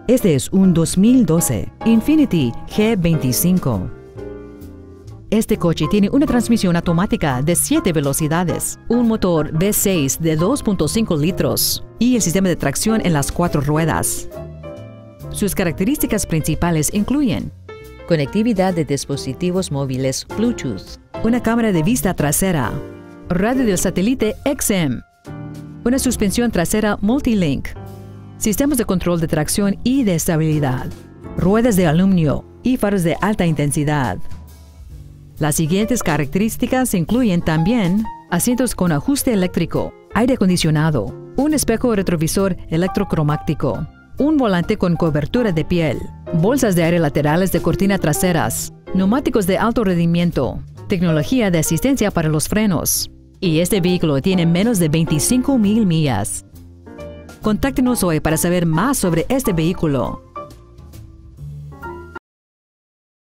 Este es un 2012 Infiniti G25. Este coche tiene una transmisión automática de 7 velocidades, un motor V6 de 2.5 litros y el sistema de tracción en las 4 ruedas. Sus características principales incluyen conectividad de dispositivos móviles Bluetooth, una cámara de vista trasera, radio del satélite XM, una suspensión trasera Multilink, sistemas de control de tracción y de estabilidad, ruedas de aluminio y faros de alta intensidad. Las siguientes características incluyen también asientos con ajuste eléctrico, aire acondicionado, un espejo retrovisor electrocromático, un volante con cobertura de piel, bolsas de aire laterales de cortina traseras, neumáticos de alto rendimiento, tecnología de asistencia para los frenos. Y este vehículo tiene menos de 25,000 millas. Contáctenos hoy para saber más sobre este vehículo.